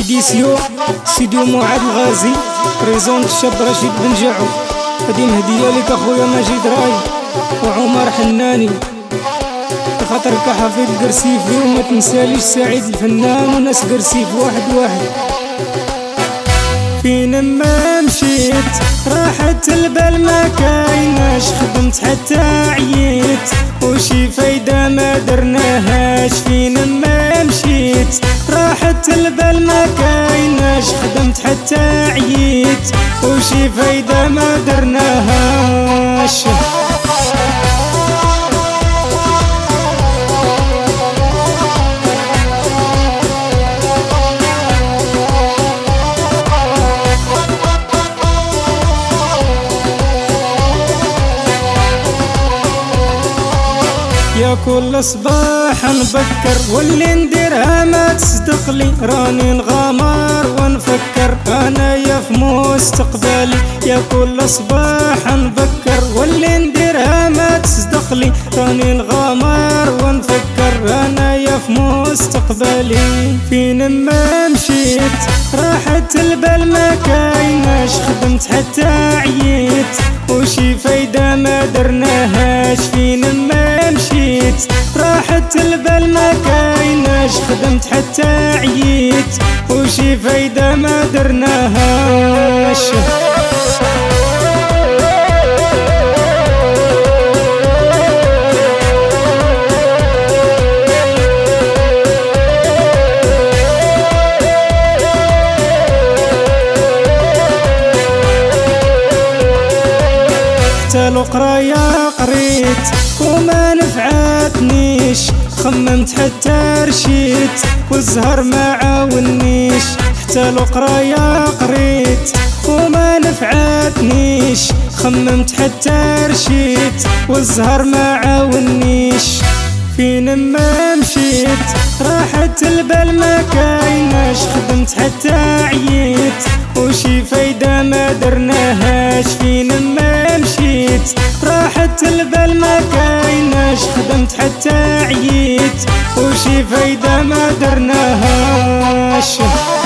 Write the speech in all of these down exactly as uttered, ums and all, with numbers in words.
إديسيو سيديو معاد الغازي بريزونت الشاب رشيد بن جعو. هادي مهدية لك أخويا مجيد راي وعمر حناني بخاطرك حفيظ قرسيفي، وما تنساليش سعيد الفنان وناس قرسيف واحد واحد. فين ما مشيت راحت البال ما كايناش، خدمت حتى عييت وشي فايدة ما درناهاش. فين ما مشيت راحت البال ما كايناش، خدمت حتى عييت وشي فايدة ما درناهاش. يا كل صباح نبكر واللي نديرها ما تصدقلي، راني نغامر ونفكر انايا في مستقبلي. يا كل صباح نبكر واللي نديرها ما تصدقلي، راني نغامر ونفكر انايا في مستقبلي. فين ما مشيت راحت البال ما كايناش، خدمت حتى عييت وشي فايدة ما درناهاش. فين ما مشيت راحت البال ما كايناش، خدمت حتى عييت وشي فايدة ما درناهاش. حتى القراية قريت وما نفعتنيش، خممت حتى رشيت والزهر ما عاونيش. حتى القراية قريت وما نفعتنيش، خممت حتى رشيت والزهر ما عاونيش. فين ما مشيت راحت البال ما كايناش، خدمت حتى عييت وشي فايدة ما درناهاش. فين ما مشيت راحت البال ما كايناش، خدمت حتى عييت وشي فايدة ما درناهاش.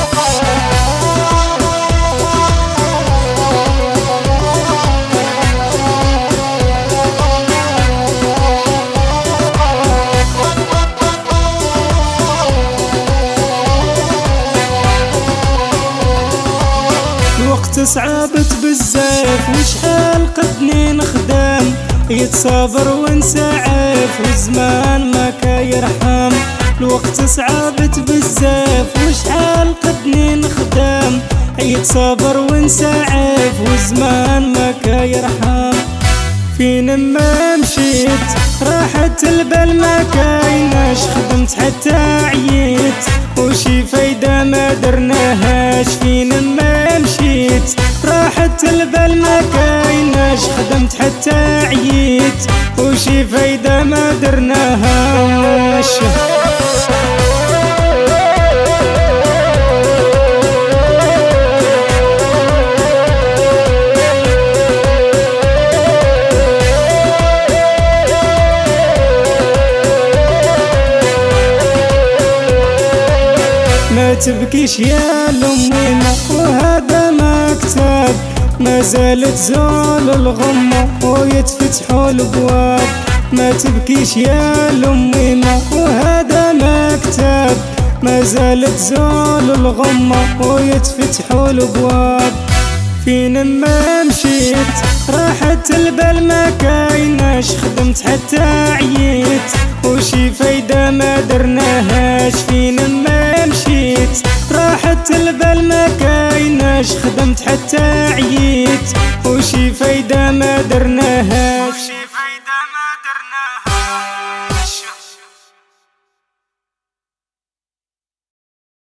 الوقت صعبت بزاف وشحال قدني نخدم، يتصابر ونسعف والزمان ما كيرحم. الوقت صعبت بزاف وشحال قدني نخدم، يتصابر ونسعف والزمان ما كيرحم. فين ما مشيت راحت البال ما كايناش، خدمت حتى عييت وشي فايدة ما درناهاش. فين ما مشيت راحت البال ما كايناش، خدمت حتى عييت وشي فايدة ما درناهاش. ما تبكيش يا الأميمة وهذا مكتب، ما زالت زول الغمة ويتفتحوا الابواب. ما تبكيش يا الأميمة وهذا مكتب، ما زالت زول الغمة ويتفتحوا الابواب. فين ما مشيت راحت البال ما كايناش، خدمت حتى عييت وشي فايدة ما درناهاش. فين ما مشيت راحت البال ما كايناش، خدمت حتى عييت وشي فايدة ما درناهاش.